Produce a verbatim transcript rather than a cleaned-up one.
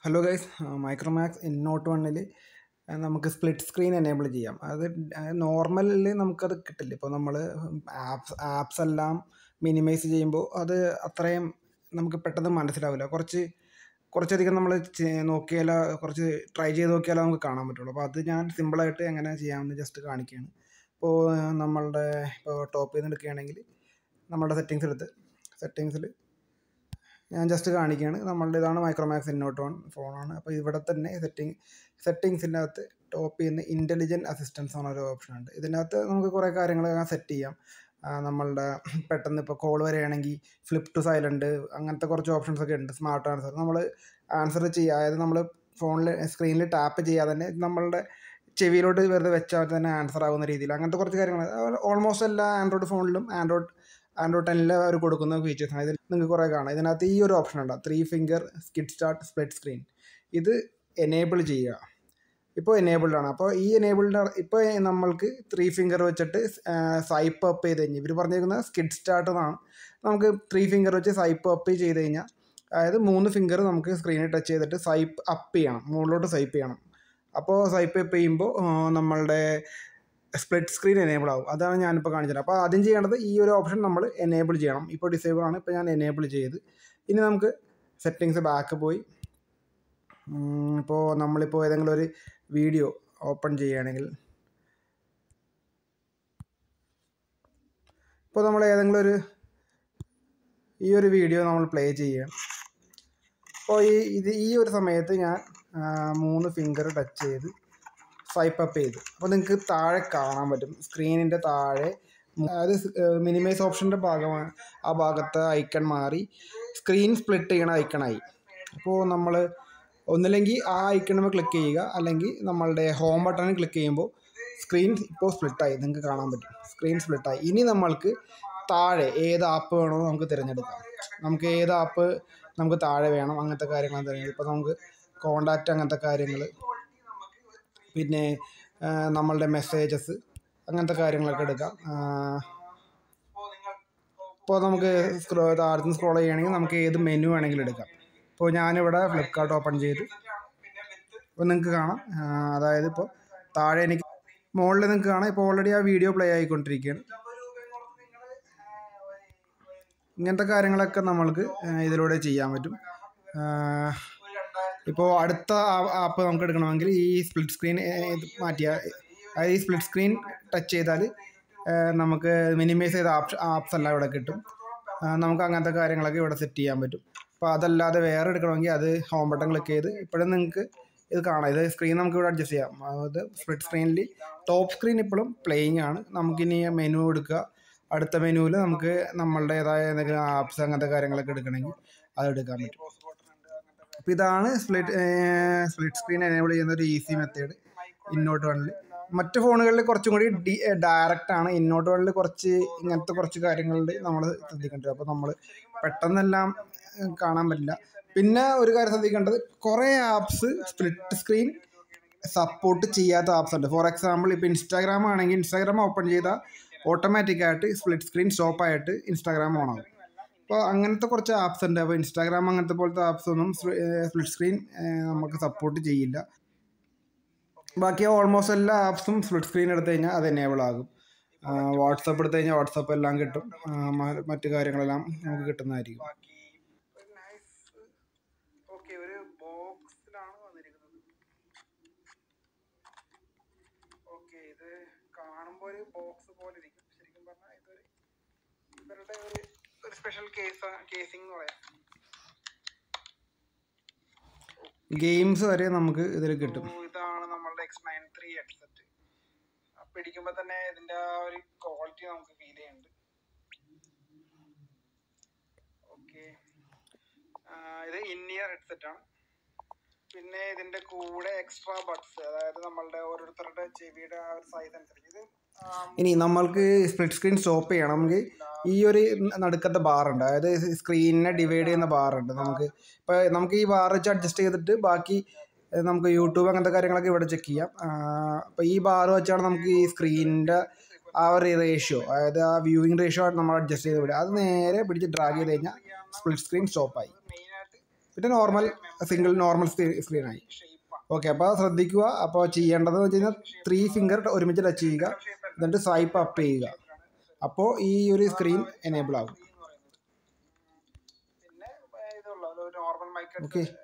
Hello guys, uh, Micromax In Note വണ്ണിൽ നമുക്ക് split screen enable ചെയ്യാം. അത് നോർമലിൽ നമുക്കത് കിട്ടില്ല. ഇപ്പോൾ നമ്മൾ ആപ്സ് ആപ്സ് എല്ലാം മിനിമൈസ് ചെയ്യുമ്പോൾ അത് അത്രയും നമുക്ക് പെട്ടെന്ന് മനസ്സിലാവില്ല. കുറച്ച് കുറച്ചധികം നമ്മൾ നോക്കിയാൽ കുറച്ച് ട്രൈ ചെയ്ത് നോക്കിയാലേ നമുക്ക് കാണാൻ പറ്റുള്ളൂ. അപ്പോൾ അത് ഞാൻ സിമ്പിളായിട്ട് എങ്ങനെ ചെയ്യാമെന്ന് ജസ്റ്റ് കാണിക്കുകയാണ്. ഇപ്പോൾ നമ്മളുടെ ഇപ്പോൾ ടോപ്പിൽ നിന്ന് എടുക്കുകയാണെങ്കിൽ നമ്മളുടെ സെറ്റിങ്സ് എടുത്ത് സെറ്റിങ്സിൽ ഞാൻ ജസ്റ്റ് കാണിക്കുകയാണ്. നമ്മളുടെ ഇതാണ് മൈക്രോമാക്സ് ഇൻ നോട്ട് വൺ ഫോണാണ്. അപ്പോൾ ഇവിടെ തന്നെ സെറ്റിംഗ് സെറ്റിങ്സിൻ്റെ അകത്ത് ടോപ്പ് ചെയ്യുന്ന ഇൻ്റലിജൻറ്റ് അസിസ്റ്റൻസ് എന്നൊരു ഓപ്ഷൻ ഉണ്ട്. ഇതിനകത്ത് നമുക്ക് കുറേ കാര്യങ്ങൾ സെറ്റ് ചെയ്യാം. നമ്മളുടെ പെട്ടെന്ന് ഇപ്പോൾ കോൾ വരികയാണെങ്കിൽ ഫ്ലിപ്പ് ടു സൈലൻറ്റ് അങ്ങനത്തെ കുറച്ച് ഓപ്ഷൻസ് ഒക്കെ ഉണ്ട്. സ്മാർട്ട് ആൻസർ നമ്മൾ ആൻസർ ചെയ്യുക, അതായത് നമ്മൾ ഫോണിൽ സ്ക്രീനിൽ ടാപ്പ് ചെയ്യാതെ തന്നെ നമ്മളുടെ ചെവിയിലോട്ട് വെറുതെ വെച്ചാൽ തന്നെ ആൻസർ ആകുന്ന രീതിയിൽ അങ്ങനത്തെ കുറച്ച് കാര്യങ്ങൾ ഓൾമോസ്റ്റ് എല്ലാ ആൻഡ്രോയിഡ് ഫോണിലും ആൻഡ്രോയിഡ് ആൻഡ്രോയിഡ് ടെന്നിൽ അവർ കൊടുക്കുന്ന ഫീച്ചേഴ്സാണ്. ഇതിൽ നിങ്ങൾക്ക് കുറേ കാണാം. ഇതിനകത്ത് ഈ ഒരു ഓപ്ഷൻ ഉണ്ട്, three finger skid start split screen. ഇത് എനേബിൾ ചെയ്യുക. ഇപ്പോൾ എനേബിൾഡ് ആണ്. അപ്പോൾ ഈ എനേബിൾഡ് ഇപ്പോൾ നമ്മൾക്ക് ത്രീ ഫിംഗർ വെച്ചിട്ട് സ്വൈപ്പ് അപ്പ് ചെയ്ത് കഴിഞ്ഞാൽ ഇവർ പറഞ്ഞിരിക്കുന്നത് സ്കിഡ് സ്റ്റാർട്ട് എന്നാണ്. നമുക്ക് ത്രീ ഫിംഗർ വെച്ച് സ്വൈപ്പ് അപ്പ് ചെയ്ത് കഴിഞ്ഞാൽ, അതായത് മൂന്ന് ഫിംഗർ നമുക്ക് സ്ക്രീനിൽ ടച്ച് ചെയ്തിട്ട് സ്വൈപ്പ് അപ്പ് ചെയ്യണം, മുകളിലോട്ട് സ്വൈപ്പ് ചെയ്യണം. അപ്പോൾ സ്വൈപ്പ് അപ്പ് ചെയ്യുമ്പോൾ നമ്മളുടെ സ്പ്ലിറ്റ് സ്ക്രീൻ എനേബിൾ ആവും. അതാണ് ഞാനിപ്പോൾ കാണിച്ചത്. അപ്പോൾ ആദ്യം ചെയ്യേണ്ടത് ഈ ഒരു ഓപ്ഷൻ നമ്മൾ എനേബിൾ ചെയ്യണം. ഇപ്പോൾ ഡിസേബിൾ ആണ്, ഇപ്പോൾ ഞാൻ എനേബിൾ ചെയ്ത്. ഇനി നമുക്ക് സെറ്റിങ്സ് ബാക്ക് പോയി ഇപ്പോൾ നമ്മളിപ്പോൾ ഏതെങ്കിലും ഒരു വീഡിയോ ഓപ്പൺ ചെയ്യുകയാണെങ്കിൽ, ഇപ്പോൾ നമ്മൾ ഏതെങ്കിലും ഒരു ഈ ഒരു വീഡിയോ നമ്മൾ പ്ലേ ചെയ്യുക. അപ്പോൾ ഈ ഇത് ഈ ഒരു സമയത്ത് ഞാൻ മൂന്ന് ഫിംഗർ ടച്ച് ചെയ്ത് സ്വൈപ്പ് അപ്പ് ചെയ്തു. അപ്പോൾ നിങ്ങൾക്ക് താഴെ കാണാൻ പറ്റും, സ്ക്രീനിൻ്റെ താഴെ, അതായത് മിനിമൈസ് ഓപ്ഷൻ്റെ ഭാഗമാണ്. ആ ഭാഗത്ത് ഐക്കൺ മാറി സ്ക്രീൻ സ്പ്ലിറ്റ് ചെയ്യണ ഐക്കണായി. അപ്പോൾ നമ്മൾ ഒന്നില്ലെങ്കിൽ ആ ഐക്കണിൽ ക്ലിക്ക് ചെയ്യുക, അല്ലെങ്കിൽ നമ്മളുടെ ഹോം ബട്ടണിൽ ക്ലിക്ക് ചെയ്യുമ്പോൾ സ്ക്രീൻ ഇപ്പോൾ സ്പ്ലിറ്റായി, നിങ്ങൾക്ക് കാണാൻ പറ്റും. സ്ക്രീൻ സ്പ്ലിറ്റായി. ഇനി നമ്മൾക്ക് താഴെ ഏത് ആപ്പ് വേണോ നമുക്ക് തിരഞ്ഞെടുക്കാം. നമുക്ക് ഏത് ആപ്പ് നമുക്ക് താഴെ വേണം, അങ്ങനത്തെ കാര്യങ്ങളാണ് തിരഞ്ഞെടുക്കുക. ഇപ്പോൾ നമുക്ക് കോണ്ടാക്റ്റ് അങ്ങനത്തെ കാര്യങ്ങൾ, പിന്നെ നമ്മളുടെ മെസ്സേജസ് അങ്ങനത്തെ കാര്യങ്ങളൊക്കെ എടുക്കാം. ഇപ്പോൾ നമുക്ക് സ്ക്രോ താഴത്ത് നിന്ന് സ്ക്രോൾ ചെയ്യുകയാണെങ്കിൽ നമുക്ക് ഏത് മെനു വേണമെങ്കിലും എടുക്കാം. ഇപ്പോൾ ഞാനിവിടെ ഫ്ലിപ്കാർട്ട് ഓപ്പൺ ചെയ്തു. ഇപ്പോൾ നിങ്ങൾക്ക് കാണാം, അതായത് ഇപ്പോൾ താഴെ എനിക്ക് മുകളിൽ നിങ്ങൾക്ക് കാണാം, ഇപ്പോൾ ഓൾറെഡി ആ വീഡിയോ പ്ലേ ആയിക്കൊണ്ടിരിക്കുകയാണ്. ഇങ്ങനത്തെ കാര്യങ്ങളൊക്കെ നമ്മൾക്ക് ഇതിലൂടെ ചെയ്യാൻ പറ്റും. ഇപ്പോൾ അടുത്ത ആപ്പ് നമുക്ക് എടുക്കണമെങ്കിൽ ഈ സ്പ്ലിറ്റ് സ്ക്രീൻ മാറ്റിയാൽ, അതായത് ഈ സ്പ്ലിറ്റ് സ്ക്രീൻ ടച്ച് ചെയ്താൽ നമുക്ക് മിനിമൈസ് ചെയ്ത ആപ്ഷ ആപ്സ് എല്ലാം ഇവിടെ കിട്ടും. നമുക്ക് അങ്ങനത്തെ കാര്യങ്ങളൊക്കെ ഇവിടെ സെറ്റ് ചെയ്യാൻ പറ്റും. അപ്പോൾ അതല്ലാതെ വേറെ എടുക്കണമെങ്കിൽ അത് ഹോം ബട്ടൺ ക്ലിക്ക് ചെയ്ത് ഇപ്പോഴും നിങ്ങൾക്ക് ഇത് കാണാം. ഇത് സ്ക്രീൻ നമുക്ക് ഇവിടെ അഡ്ജസ്റ്റ് ചെയ്യാം. അതായത് സ്പ്ലിറ്റ് സ്ക്രീനിൽ ടോപ്പ് സ്ക്രീൻ ഇപ്പോഴും പ്ലേയിങ് ആണ്. നമുക്കിനി മെനു എടുക്കുക. അടുത്ത മെനുവിൽ നമുക്ക് നമ്മളുടേതായ എന്തെങ്കിലും ആപ്സ് അങ്ങനത്തെ കാര്യങ്ങളൊക്കെ എടുക്കണമെങ്കിൽ അത് എടുക്കാൻ പറ്റും. അപ്പോൾ ഇതാണ് സ്പ്ലിറ്റ് സ്പ്ലിറ്റ് സ്ക്രീൻ എനേബിൾ ചെയ്യുന്ന ഒരു ഈസി മെത്തേഡ് ഇന്നോട്ട് വണ്ണിൽ. മറ്റ് ഫോണുകളിൽ കുറച്ചും കൂടി ഡി ഡയറക്റ്റാണ്. ഇന്നോട്ട് വണ്ണിൽ കുറച്ച് ഇങ്ങനത്തെ കുറച്ച് കാര്യങ്ങളുണ്ട് നമ്മൾ ശ്രദ്ധിക്കേണ്ടത്. അപ്പോൾ നമ്മൾ പെട്ടെന്നെല്ലാം കാണാൻ പറ്റില്ല. പിന്നെ ഒരു കാര്യം ശ്രദ്ധിക്കേണ്ടത്, കുറേ ആപ്സ് സ്പ്ലിറ്റ് സ്ക്രീൻ സപ്പോർട്ട് ചെയ്യാത്ത ആപ്സ് ഉണ്ട്. ഫോർ എക്സാമ്പിൾ ഇപ്പോൾ ഇൻസ്റ്റാഗ്രാം ആണെങ്കിൽ ഇൻസ്റ്റാഗ്രാം ഓപ്പൺ ചെയ്താൽ ഓട്ടോമാറ്റിക്കായിട്ട് സ്പ്ലിറ്റ് സ്ക്രീൻ സ്റ്റോപ്പായിട്ട് ഇൻസ്റ്റാഗ്രാം ഓൺ ആകും. അപ്പോൾ അങ്ങനത്തെ കുറച്ച് ആപ്സ് ഉണ്ട്. അപ്പോൾ ഇൻസ്റ്റാഗ്രാം അങ്ങനത്തെ പോലത്തെ ആപ്സ് ഒന്നും സ്പ്ലിറ്റ് സ്ക്രീൻ നമുക്ക് സപ്പോർട്ട് ചെയ്യില്ല. ബാക്കി ഓൾമോസ്റ്റ് എല്ലാ ആപ്സും സ്പ്ലിറ്റ് സ്ക്രീൻ എടുത്തു കഴിഞ്ഞാൽ അത് എനേബിൾ ആകും. വാട്സപ്പ് എടുത്തു കഴിഞ്ഞാൽ വാട്സപ്പ് എല്ലാം കിട്ടും, മറ്റു കാര്യങ്ങളെല്ലാം നമുക്ക് കിട്ടുന്നതായിരിക്കും. ഒരു ബോക്സിലാണ് വന്നിരിക്കുന്നത്. ഓക്കെ, ഇത് കാണുമ്പോൾ ഒരു ബോക്സ് പോലെ ഇരിക്കും. ശരിക്കും പറഞ്ഞാൽ ഇതൊരു ഇവരുടെ ഒരു ഒരു സ്പെഷ്യൽ കേസ് കേസിംഗ് എന്ന് പറയാം. ഗെയിംസ് വരെ നമുക്ക് ഇതിൽ കിട്ടും. ഇതാണ് നമ്മളുടെ എക്സ് നയൻ ത്രീ ഹെഡ്സെറ്റ്. പിടിക്കുമ്പോൾ തന്നെ ഇതിൻ്റെ ആ ഒരു ക്വാളിറ്റി നമുക്ക് ഫീൽ ചെയ്യുന്നുണ്ട്. ഓക്കെ, ഇത് ഇൻ ഇയർ ഹെഡ്സെറ്റ് ആണ്. പിന്നെ ഇതിൻ്റെ കൂടെ എക്സ്ട്രാ ബഡ്സ്, അതായത് നമ്മളുടെ ഓരോരുത്തരുടെ ചെവിയുടെ ആ ഒരു സൈസ് അനുസരിച്ച് ഇത്. ഇനി നമ്മൾക്ക് സ്പ്ലിറ്റ് സ്ക്രീൻ സ്റ്റോപ്പ് ചെയ്യണമെങ്കിൽ ഈ ഒരു നടുക്കത്തെ ബാറുണ്ട്, അതായത് സ്ക്രീനിനെ ഡിവൈഡ് ചെയ്യുന്ന ബാറുണ്ട്. നമുക്ക് ഇപ്പോൾ നമുക്ക് ഈ ബാർ വെച്ച് അഡ്ജസ്റ്റ് ചെയ്തിട്ട് ബാക്കി നമുക്ക് യൂട്യൂബ് അങ്ങനത്തെ കാര്യങ്ങളൊക്കെ ഇവിടെ ചെക്ക് ചെയ്യാം. അപ്പോൾ ഈ ബാർ വെച്ചാണ് നമുക്ക് ഈ സ്ക്രീനിൻ്റെ ആ ഒരു റേഷ്യോ, അതായത് ആ വ്യൂവിങ് റേഷ്യോ ആണ് നമ്മൾ അഡ്ജസ്റ്റ് ചെയ്ത് വിടുക. അത് നേരെ പിടിച്ച് ഡ്രാഗ് ചെയ്ത് കഴിഞ്ഞാൽ സ്പ്ലിറ്റ് സ്ക്രീൻ സ്റ്റോപ്പായി. പിന്നെ നോർമൽ സിംഗിൾ നോർമൽ സ്ക്രീനായി. ഓക്കെ, അപ്പോൾ ശ്രദ്ധിക്കുക. അപ്പോൾ ചെയ്യേണ്ടതെന്ന് വെച്ച് കഴിഞ്ഞാൽ ത്രീ ഫിംഗർ ഒരുമിച്ച് ടച്ച് ചെയ്യുക, എന്നിട്ട് സ്വൈപ്പ് അപ്പ് ചെയ്യുക. അപ്പോൾ ഈ ഒരു സ്ക്രീൻ എനേബിൾ ആകും. ഓക്കെ.